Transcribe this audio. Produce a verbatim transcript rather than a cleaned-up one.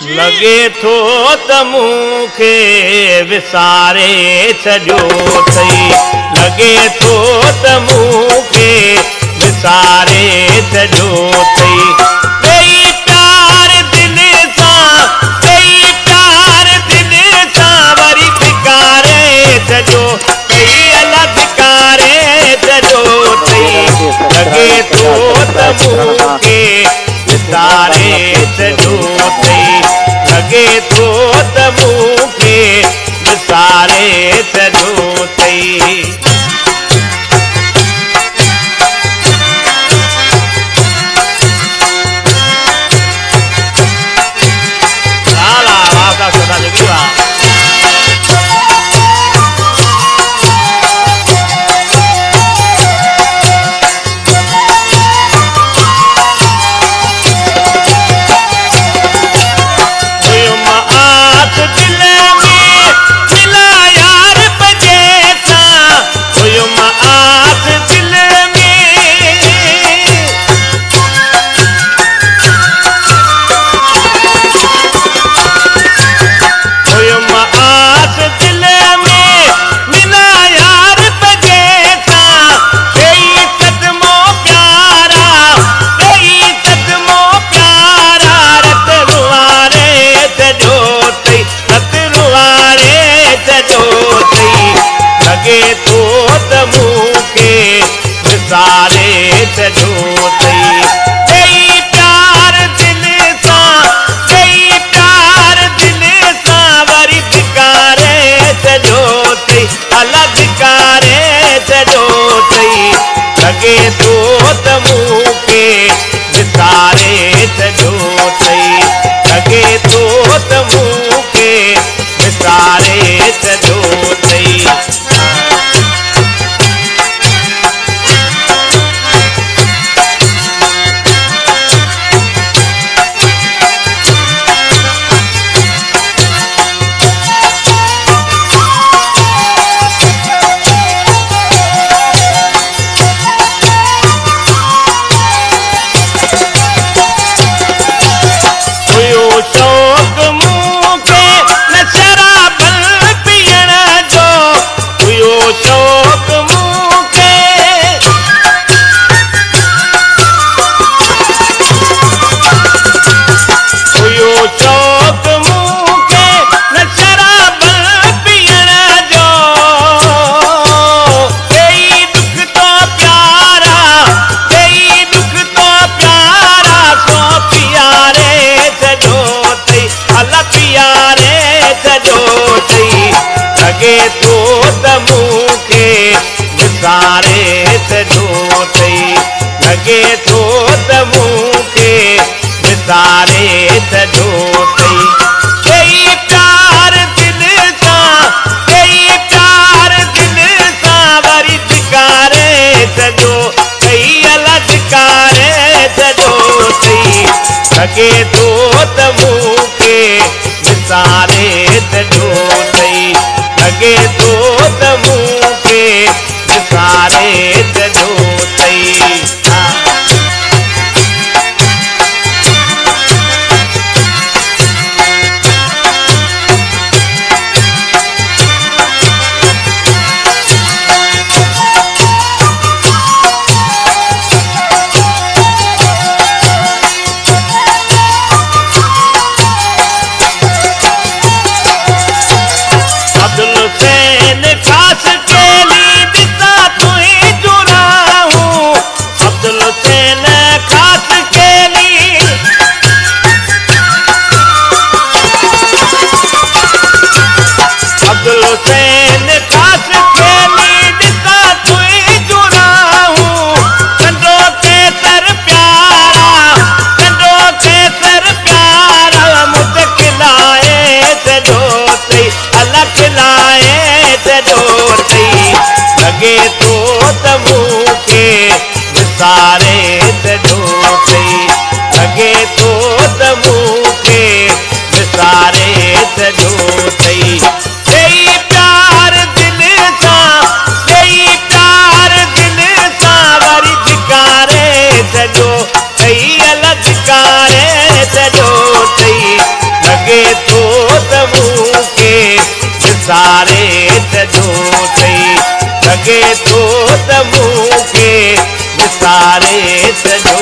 लगे थो त मूंखे विसारे छॾियो अथई लगे थो त मूंखे विसारे छॾियो अथई कई प्यार दिल सां कई प्यार दिल सां वरी धिकारे छॾियो कई अला धिकारे छॾियो अथई लगे थो त मूंखे विसारे छॾियो अथई लगे थो त मूंखे विसारे छॾियो अथई विसारे छॾियो अथई कई प्यार दिल सां कई प्यार दिल सां वरी धिकारे छॾियो अथई अला धिकारे छॾियो अथई लगे थो त मूंखे विसारे छॾियो अथई लगे थो त मूंखे विसारे छॾियो अथई लगे थो त मूंखे विसारे छॾियो अथई लगे थो त मूंखे विसारे छॾियो अथई कई प्यार दिल सां कई प्यार दिल सां वरी धिकारे छॾियो कई अला धिकारे छॾियो अथई लगे थो त मूंखे विसारे छॾियो अथई लगे थो त मूंखे विसारे छॾियो अथई लॻे थो त मूंखे विसारे छॾियो